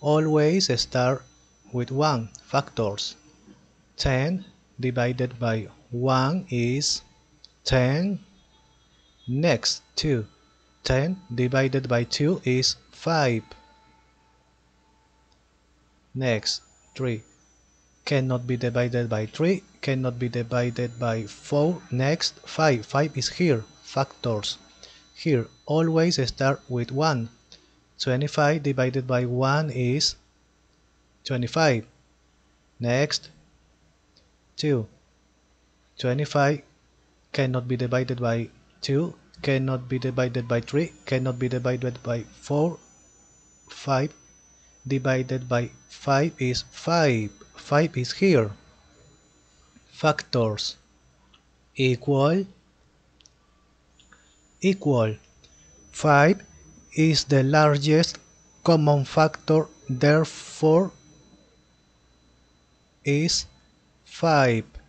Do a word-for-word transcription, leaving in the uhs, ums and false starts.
always start with one. Factors. ten divided by one is ten. Next, two. ten divided by two is five. Next, three. Cannot be divided by three, cannot be divided by four. Next, five. five is here. Factors. Here, always start with one. twenty-five divided by one is twenty-five. Next, two. twenty-five cannot be divided by two, cannot be divided by three, cannot be divided by four. five divided by five is five. five is here. Factors. Equal. Equal. five is the largest common factor, therefore is five.